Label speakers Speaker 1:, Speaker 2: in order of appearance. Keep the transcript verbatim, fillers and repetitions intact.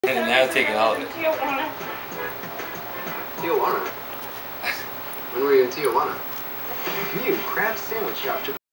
Speaker 1: And now taking all of it.
Speaker 2: Tijuana.
Speaker 3: Tijuana? When were you in Tijuana? You crab sandwich shop took